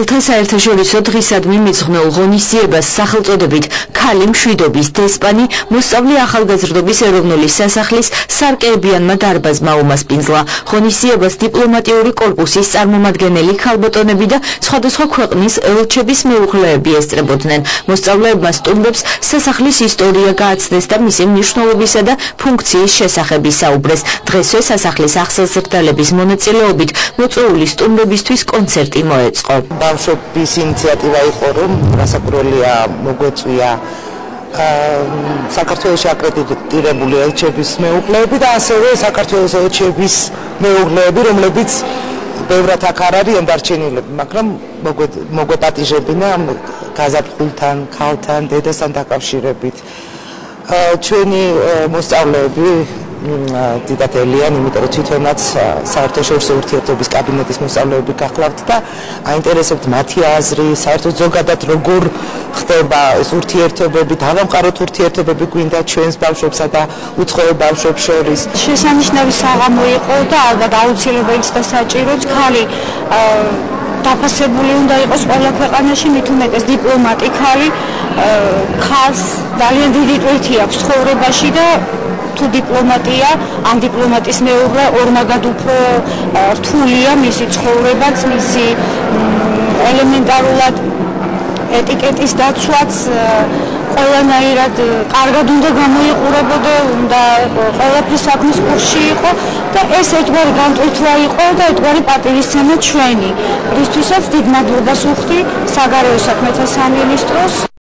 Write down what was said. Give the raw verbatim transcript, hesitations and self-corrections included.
ქალთა საერთაშორისო დღისადმი მიძღვნილ ღონისძიებას სახელწოდებით ქალი მშვიდობის დესპანი მოსწავლე ახალგაზრდობის ეროვნული სასახლის სარკეებიანმა დარბაზმა უმასპინძლა. ღონისძიებას დიპლომატიური კორპუსის წარმომადგენელი ქალბატონები და სხვადასხვა ქვეყნის ელჩების მეუღლეები ესწრებოდნენ. მოსწავლეებმა სტუმრებს სასახლის ისტორია გააცნეს და მისი მნიშვნელობისა და ფუნქციის შესახებ ისაუბრეს. დღესვე სასახლის ახსაზრდალების მონაწილეობით მოწვეული სტუმრებისთვის კონცერტი მოეწყო. ბავშვების ინიციატივა იყო, რომ რასაკვირველია მოგვეწვია საქართველოში აკრედიტირებული ელჩების მეუღლეები და ასევე საქართველოს ელჩების მეუღლეები, რომლებიც ბევრად აქ არ არიან დარჩენილები, მაგრამ მოგვეპატიჟებინა გაზაფხულთან, ქალთან, დედასთან დაკავშირებით. ჩვენი მოსწავლეები დიდად ელიან, იმიტომ რომ თვითონაც საერთაშორისო ურთიერთობების კაბინეტის მოსწავლეები გახლავთ და აინტერესებთ მათი აზრი, საერთოდ ზოგადად როგორ ხდება ეს ურთიერთობები, დავამყაროთ ურთიერთობები გვინდა ჩვენს ბავშვებსა და უცხოელ ბავშვებს შორის. შესანიშნავი საღამო იყო და ალბათ აუცილებელიც და საჭიროც ქალი დაფასებული უნდა იყოს ყველა ქვეყანაში, მით უმეტეს დიპლომატი ქალი, ქალს ძალიან დიდი ტვირთი აქვს ცხოვრებაში და თუ დიპლომატია, ამ დიპლომატის მეუღლე ორმაგად უფრო რთულია მისი ცხოვრებაც, მისი ელემენტარულად ეტიკეტის დაცვაც ყველანაირად კარგად უნდა გამოიყურებოდა, უნდა ყველაფრის საქმის კურსში იყო და ეს ერთგვარი განტვირთვა იყო და ერთგვარი პატივისცემა ჩვენი. რისთვისაც დიდ მადლობას ვუხდი საგარეო საქმეთა სამინისტროს.